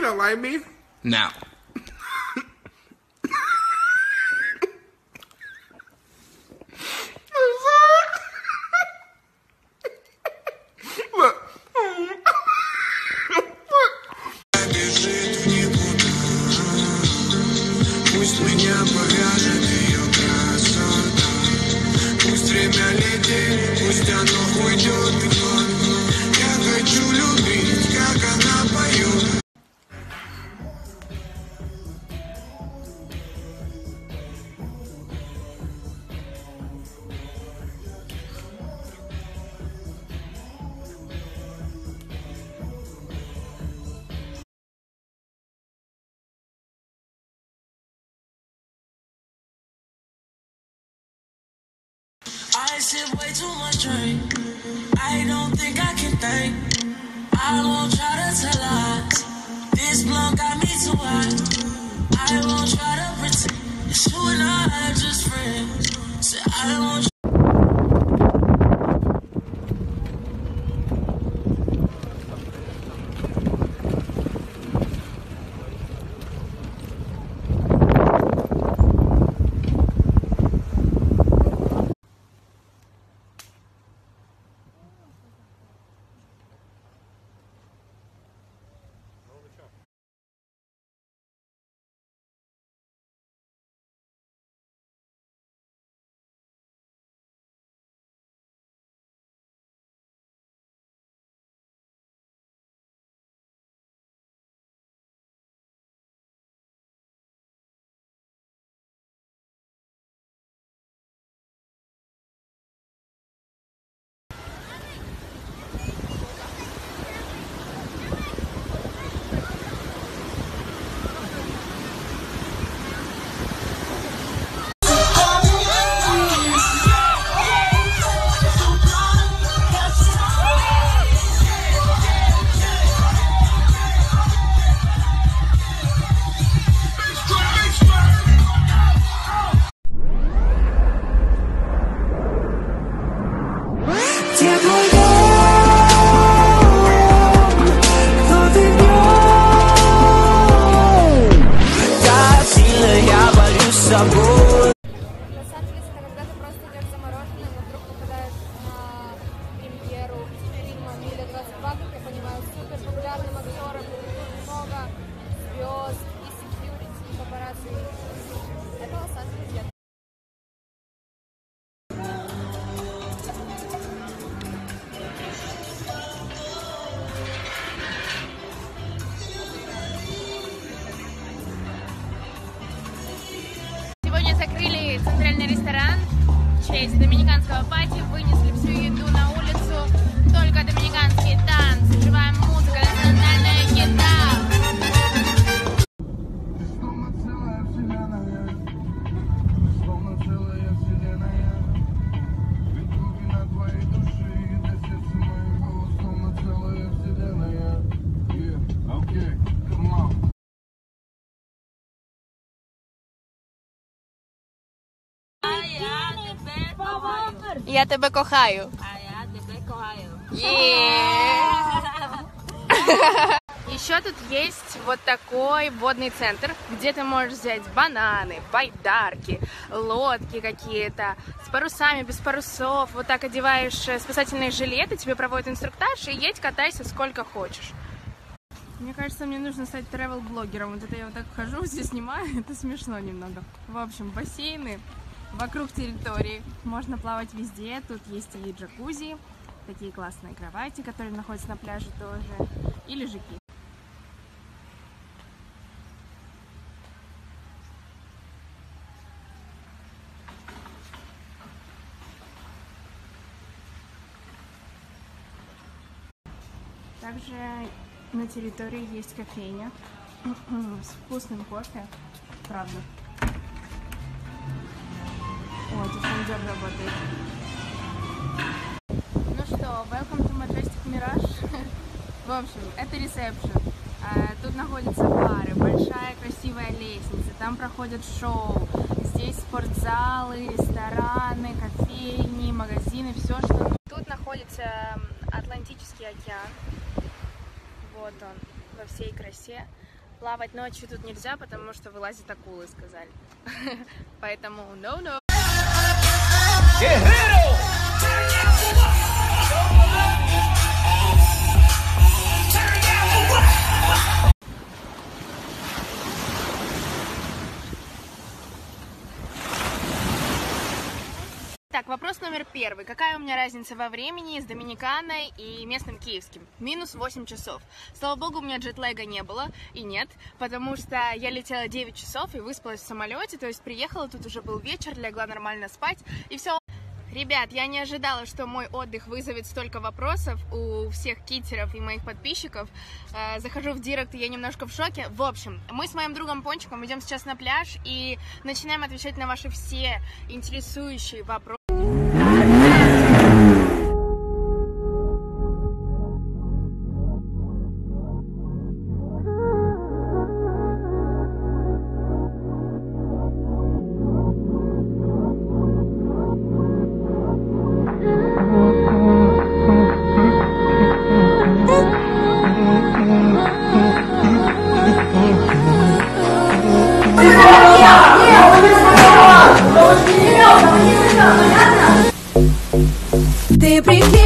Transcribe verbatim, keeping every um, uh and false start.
You don't like me? No. Look. Пусть меня повяжет ее красота. Пусть время летит, пусть оно уйдет, уйдет. Я хочу любить, как она поет. I sip way too much drink. I don't think I can think. I won't try to tell lies. This blunt got me too high. I won't try to pretend. It's you and I are just friends. So I won't. Сегодня закрыли центральный ресторан в честь доминиканского пати, вынесли всю еду на улицу, только доминиканские танцы, живая музыка, национальная еда. Я тебе кохаю. А я тебе кохаю. Еще тут есть вот такой водный центр, где ты можешь взять бананы, байдарки, лодки какие-то, с парусами, без парусов. Вот так одеваешь спасательные жилеты, тебе проводят инструктаж, и едь, катайся сколько хочешь. Мне кажется, мне нужно стать travel-блогером. Вот это я вот так хожу, здесь снимаю, это смешно немного. В общем, бассейны вокруг территории. Можно плавать везде. Тут есть и джакузи, такие классные кровати, которые находятся на пляже тоже, и лежаки. Также на территории есть кофейня с вкусным кофе, правда. О, тут кондер работает. Ну что, welcome to Majestic Mirage. В общем, это ресепшн. Тут находятся бары, большая красивая лестница, там проходят шоу. Здесь спортзалы, рестораны, кофейни, магазины, все, что... Тут находится Атлантический океан. Вот он, во всей красе. Плавать ночью тут нельзя, потому что вылазят акулы, сказали. Поэтому no-no. Так, вопрос номер первый. Какая у меня разница во времени с Доминиканой и местным киевским? Минус восемь часов. Слава богу, у меня джетлэга не было, и нет, потому что я летела девять часов и выспалась в самолете, то есть приехала, тут уже был вечер, легла нормально спать, и все. Ребят, я не ожидала, что мой отдых вызовет столько вопросов у всех китеров и моих подписчиков. Захожу в директ, и я немножко в шоке. В общем, мы с моим другом Пончиком идем сейчас на пляж и начинаем отвечать на ваши все интересующие вопросы. Ты прикинь.